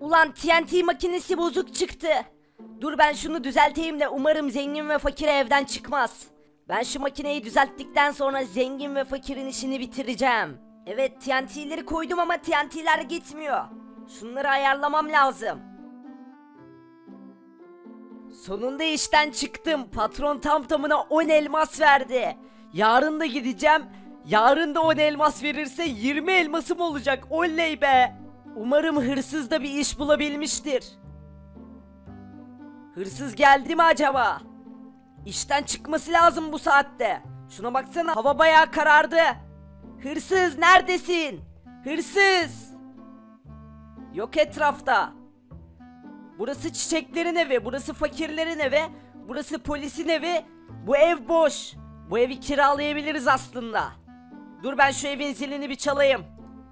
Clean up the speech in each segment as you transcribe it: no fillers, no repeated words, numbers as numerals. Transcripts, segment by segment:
Ulan TNT makinesi bozuk çıktı. Dur ben şunu düzelteyim de umarım zengin ve fakir evden çıkmaz. Ben şu makineyi düzelttikten sonra zengin ve fakirin işini bitireceğim. Evet TNT'leri koydum ama TNT'ler gitmiyor. Şunları ayarlamam lazım. Sonunda işten çıktım. Patron tam tamına 10 elmas verdi. Yarın da gideceğim. Yarın da 10 elmas verirse 20 elmasım olacak. Oley be. Umarım hırsız da bir iş bulabilmiştir. Hırsız geldi mi acaba? İşten çıkması lazım bu saatte. Şuna baksana hava bayağı karardı. Hırsız neredesin? Hırsız. Yok etrafta. Burası çiçeklerin evi, burası fakirlerin evi, burası polisin evi. Bu ev boş. Bu evi kiralayabiliriz aslında. Dur ben şu evin zilini bir çalayım.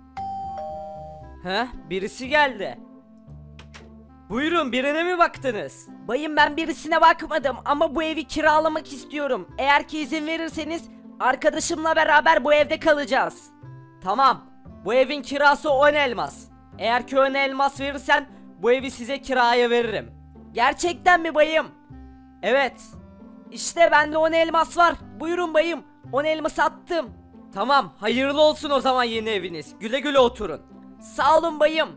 Heh, birisi geldi. Buyurun, birine mi baktınız? Bayım ben birisine bakmadım ama bu evi kiralamak istiyorum. Eğer ki izin verirseniz arkadaşımla beraber bu evde kalacağız. Tamam, bu evin kirası 10 elmas. Eğer ki 10 elmas verirsen bu evi size kiraya veririm. Gerçekten mi bayım? Evet. İşte bende 10 elmas var. Buyurun bayım, 10 elmas attım. Tamam, hayırlı olsun o zaman yeni eviniz. Güle güle oturun. Sağ olun bayım.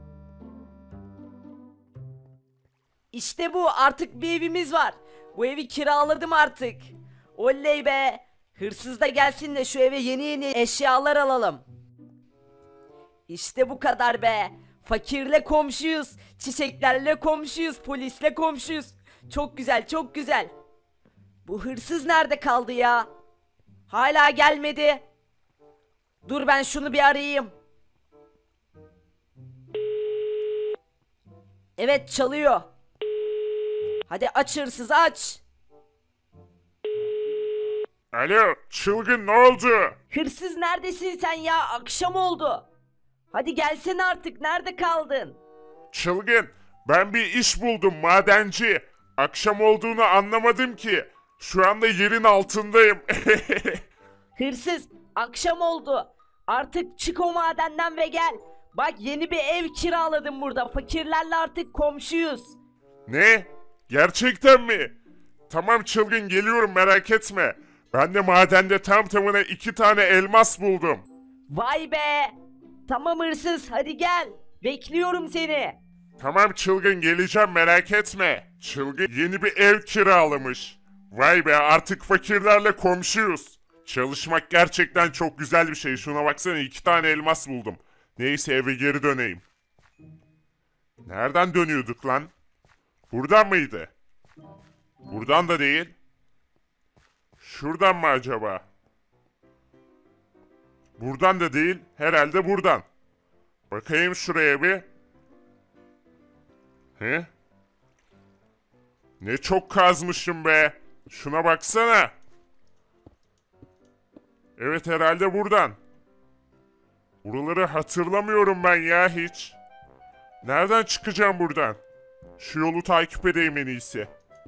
İşte bu, artık bir evimiz var. Bu evi kiraladım artık. Oley be. Hırsız da gelsin de şu eve yeni yeni eşyalar alalım. İşte bu kadar be. Fakirle komşuyuz. Çiçeklerle komşuyuz. Polisle komşuyuz. Çok güzel, çok güzel. Bu hırsız nerede kaldı ya? Hala gelmedi. Dur ben şunu bir arayayım. Evet, çalıyor. Hadi aç hırsız, aç. Alo, çılgın ne oldu? Hırsız neredesin sen ya? Akşam oldu. Hadi gelsene artık, nerede kaldın? Çılgın, ben bir iş buldum madenci. Akşam olduğunu anlamadım ki. Şu anda yerin altındayım. Hırsız, akşam oldu. Artık çık o madenden ve gel. Bak yeni bir ev kiraladım burada. Fakirlerle artık komşuyuz. Ne? Gerçekten mi? Tamam çılgın geliyorum merak etme. Ben de madende tam tamına 2 tane elmas buldum. Vay be. Tamam hırsız, hadi gel. Bekliyorum seni. Tamam çılgın geleceğim merak etme. Çılgın yeni bir ev kiralamış. Vay be artık fakirlerle komşuyuz. Çalışmak gerçekten çok güzel bir şey. Şuna baksana 2 tane elmas buldum. Neyse eve geri döneyim. Nereden dönüyorduk lan? Buradan mıydı? Buradan da değil. Şuradan mı acaba? Buradan da değil. Herhalde buradan. Bakayım şuraya bir. He? Ne çok kazmışım be. Şuna baksana. Evet herhalde buradan. Buraları hatırlamıyorum ben ya hiç. Nereden çıkacağım buradan? Şu yolu takip edeyim en iyisi.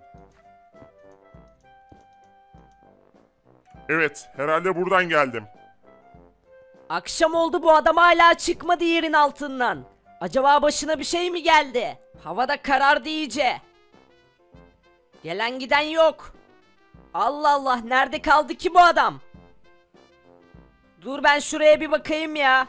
Evet herhalde buradan geldim. Akşam oldu, bu adam hala çıkmadı yerin altından. Acaba başına bir şey mi geldi? Havada karardı iyice. Gelen giden yok. Allah Allah, nerede kaldı ki bu adam? Dur ben şuraya bir bakayım ya.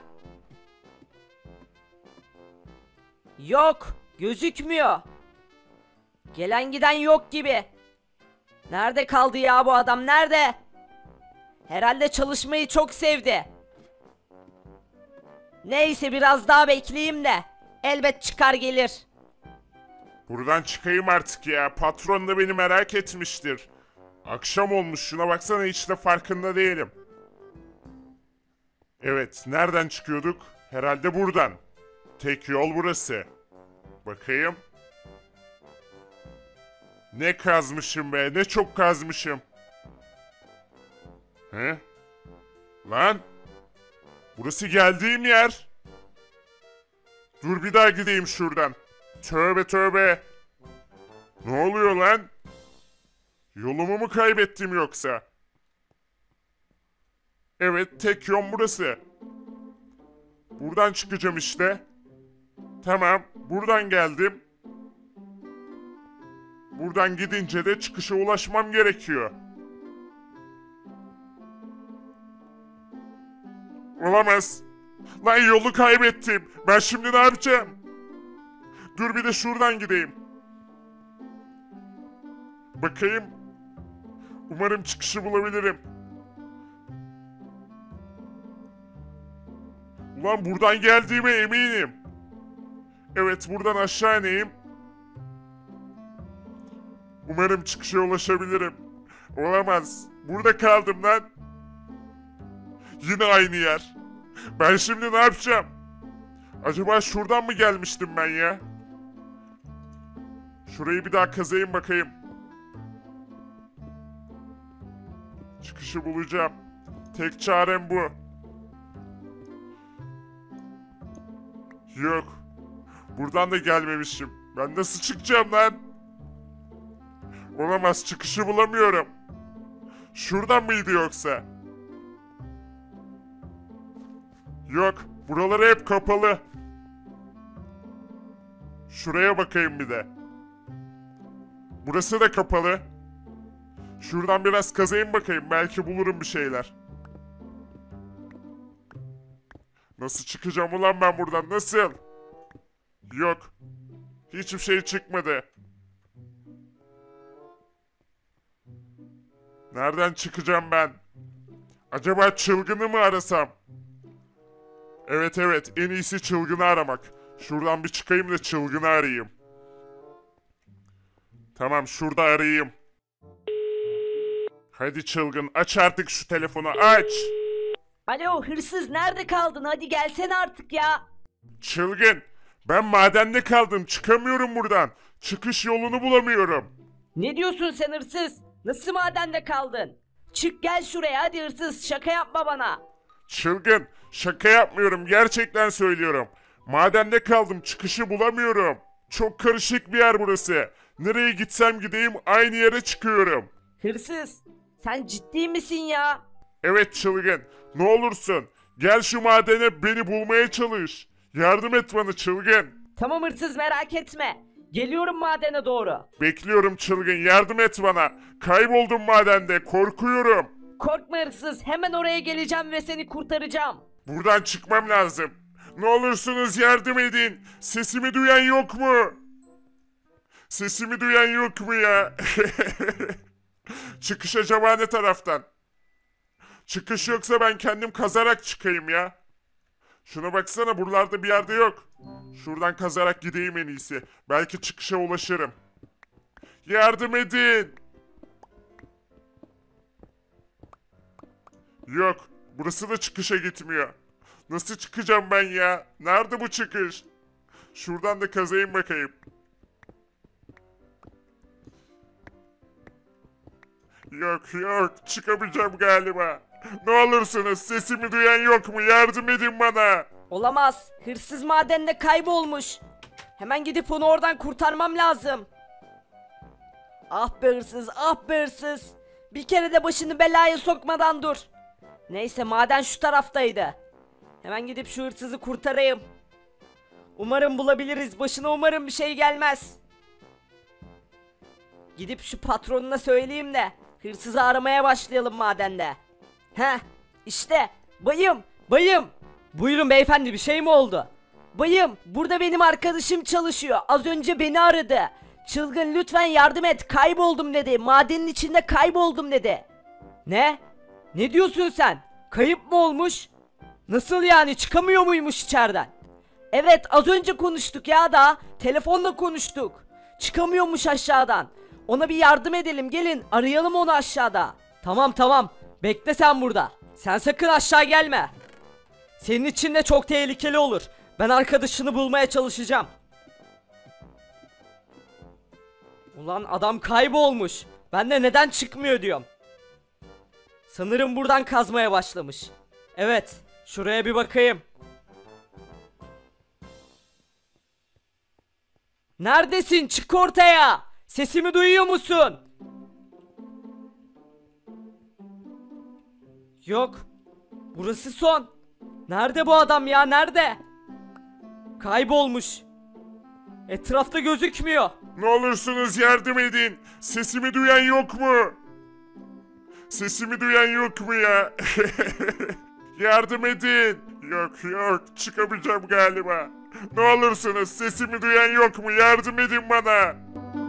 Yok, gözükmüyor. Gelen giden yok gibi. Nerede kaldı ya bu adam, nerede? Herhalde çalışmayı çok sevdi. Neyse biraz daha bekleyeyim de elbet çıkar gelir. Buradan çıkayım artık ya. Patron da beni merak etmiştir. Akşam olmuş şuna baksana hiç de farkında değilim. Evet nereden çıkıyorduk? Herhalde buradan. Tek yol burası. Bakayım. Ne kazmışım be ne çok kazmışım. He? Lan. Burası geldiğim yer. Dur bir daha gideyim şuradan. Tövbe tövbe. Ne oluyor lan? Yolumu mu kaybettim yoksa? Evet tek yol burası. Buradan çıkacağım işte. Tamam, buradan geldim. Buradan gidince de çıkışa ulaşmam gerekiyor. Olamaz. Lan yolu kaybettim. Ben şimdi ne yapacağım? Dur bir de şuradan gideyim. Bakayım. Umarım çıkışı bulabilirim. Ulan buradan geldiğime eminim. Evet, buradan aşağı ineyim. Umarım çıkışa ulaşabilirim. Olamaz. Burada kaldım lan. Yine aynı yer. Ben şimdi ne yapacağım? Acaba şuradan mı gelmiştim ben ya? Şurayı bir daha kazayım bakayım. Çıkışı bulacağım. Tek çarem bu. Yok. Buradan da gelmemişim. Ben nasıl çıkacağım lan? Olamaz, çıkışı bulamıyorum. Şuradan mıydı yoksa? Yok, buraları hep kapalı. Şuraya bakayım bir de. Burası da kapalı. Şuradan biraz kazayım bakayım, belki bulurum bir şeyler. Nasıl çıkacağım ulan ben buradan, nasıl? Yok. Hiçbir şey çıkmadı. Nereden çıkacağım ben? Acaba çılgını mı arasam? Evet, en iyisi çılgını aramak. Şuradan bir çıkayım da çılgını arayayım. Tamam, şurada arayayım. Hadi çılgın, aç artık şu telefonu, aç. Alo hırsız, nerede kaldın? Hadi gelsene artık ya. Çılgın, ben madende kaldım, çıkamıyorum buradan. Çıkış yolunu bulamıyorum. Ne diyorsun sen hırsız? Nasıl madende kaldın? Çık gel şuraya hadi hırsız, şaka yapma bana. Çılgın, şaka yapmıyorum, gerçekten söylüyorum. Madende kaldım, çıkışı bulamıyorum. Çok karışık bir yer burası. Nereye gitsem gideyim aynı yere çıkıyorum. Hırsız, sen ciddi misin ya? Evet çılgın, ne olursun gel şu madene, beni bulmaya çalış. Yardım et bana çılgın. Tamam hırsız, merak etme. Geliyorum madene doğru. Bekliyorum çılgın, yardım et bana. Kayboldum madende, korkuyorum. Korkma hırsız, hemen oraya geleceğim ve seni kurtaracağım. Buradan çıkmam lazım. Ne olursunuz yardım edin. Sesimi duyan yok mu? Sesimi duyan yok mu ya? Çıkış acaba ne taraftan? Çıkış yoksa ben kendim kazarak çıkayım ya. Şuna baksana, buralarda bir yerde yok. Şuradan kazarak gideyim en iyisi. Belki çıkışa ulaşırım. Yardım edin. Yok. Burası da çıkışa gitmiyor. Nasıl çıkacağım ben ya? Nerede bu çıkış? Şuradan da kazayım bakayım. Yok. Çıkamayacağım galiba. Ne olursunuz, sesimi duyan yok mu? Yardım edin bana. Olamaz, hırsız madende kaybolmuş. Hemen gidip onu oradan kurtarmam lazım. Ah be hırsız, ah be hırsız. Bir kere de başını belaya sokmadan dur. Neyse, maden şu taraftaydı. Hemen gidip şu hırsızı kurtarayım. Umarım bulabiliriz, başına umarım bir şey gelmez. Gidip şu patronuna söyleyeyim de hırsızı aramaya başlayalım madende. Heh, işte bayım. Buyurun beyefendi, bir şey mi oldu? Bayım, burada benim arkadaşım çalışıyor. Az önce beni aradı. Çılgın lütfen yardım et, kayboldum dedi. Madenin içinde kayboldum dedi. Ne? Ne diyorsun sen? Kayıp mı olmuş? Nasıl yani, çıkamıyor muymuş içeriden? Evet, az önce konuştuk ya da. Telefonla konuştuk. Çıkamıyormuş aşağıdan. Ona bir yardım edelim, gelin arayalım onu aşağıda. Tamam, bekle sen burada. Sen sakın aşağı gelme. Senin için de çok tehlikeli olur. Ben arkadaşını bulmaya çalışacağım. Ulan adam kaybolmuş. Ben de neden çıkmıyor diyorum. Sanırım buradan kazmaya başlamış. Evet, şuraya bir bakayım. Neredesin? Çık ortaya. Sesimi duyuyor musun? Yok. Burası son. Nerede bu adam ya? Nerede? Kaybolmuş. Etrafta gözükmüyor. Ne olursunuz yardım edin. Sesimi duyan yok mu? Sesimi duyan yok mu ya? Yardım edin. Yok çıkamayacağım galiba. Ne olursunuz sesimi duyan yok mu? Yardım edin bana.